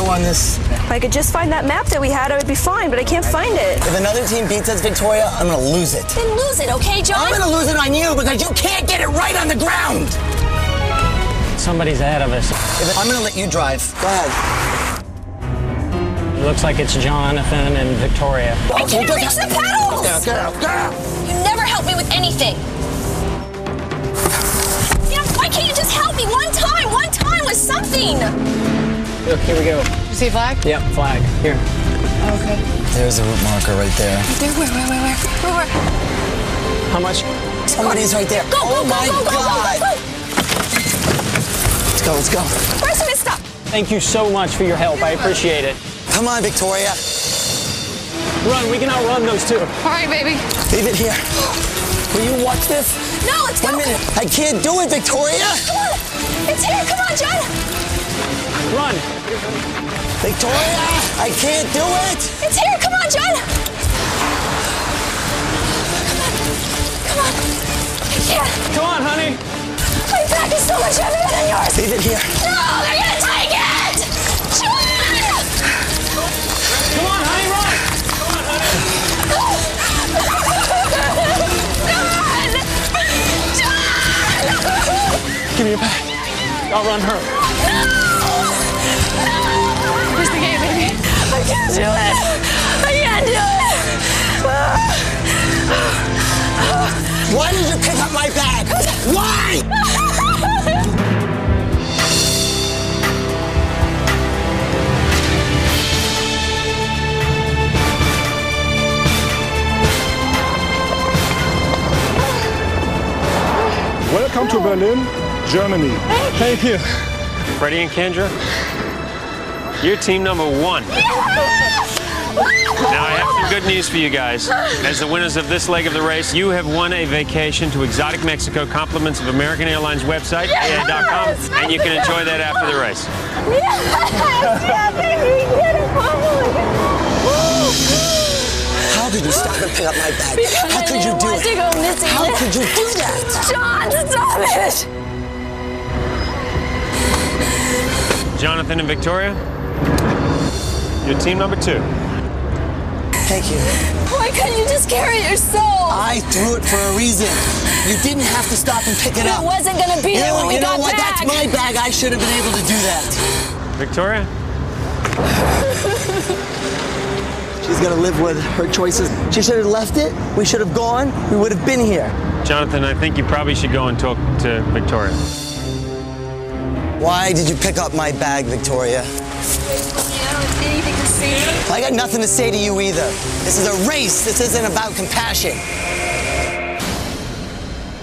go on this. If I could just find that map that we had, I would be fine, but I can't find it. If another team beats us, Victoria, I'm gonna lose it. Then lose it, okay, John? I'm gonna lose it on you because you can't get it right on the ground. Somebody's ahead of us. I'm gonna let you drive. Go ahead. It looks like it's Jonathan and Victoria. I can't reach the pedals! Girl. You never help me with anything. Why can't you just help me one time? One time with something. Look, here we go. You see a flag? Yep, flag. Here. Okay. There's a route marker right there. There, where? How much? Somebody's right there. Go, oh go, my go, go, God. go, go, go. Let's go. Where's the stop? Thank you so much for your help. I appreciate it. Come on, Victoria. Run, we can outrun those two. All right, baby. Leave it here. Will you watch this? No, let's go. 1 minute. I can't do it, Victoria. Come on. It's here. Come on, John. Run. Victoria, I can't do it. It's here. Come on, John. Come on. I can't. Come on, honey. My back is so much heavier than yours. Leave it here. No, they're gonna take it. John. Come on, honey, run. Come on, honey. Give me your bag. I'll run her. Where's the game, baby? I can't do it. I can't do it. Why did you pick up my bag? Why? Welcome to Berlin, Germany. Thank you. Freddy&Kendra, you're team number 1. Now, I have some good news for you guys. As the winners of this leg of the race, you have won a vacation to exotic Mexico, compliments of American Airlines website, aa.com, and you can enjoy that after the race. Yes, baby, we did it, How could you stop and pick up my bag? Because How could you do it? to go missing. How could you do that? John, stop it! Jonathan and Victoria, you're team number 2. Thank you. Why couldn't you just carry it yourself? I threw it for a reason. You didn't have to stop and pick it up. It wasn't gonna be there when we got back. That's my bag. I should have been able to do that. Victoria? She's gonna live with her choices. She should have left it. We should have gone. We would have been here. Jonathan, I think you probably should go and talk to Victoria. Why did you pick up my bag, Victoria? I don't have anything to say. I got nothing to say to you either. This is a race. This isn't about compassion.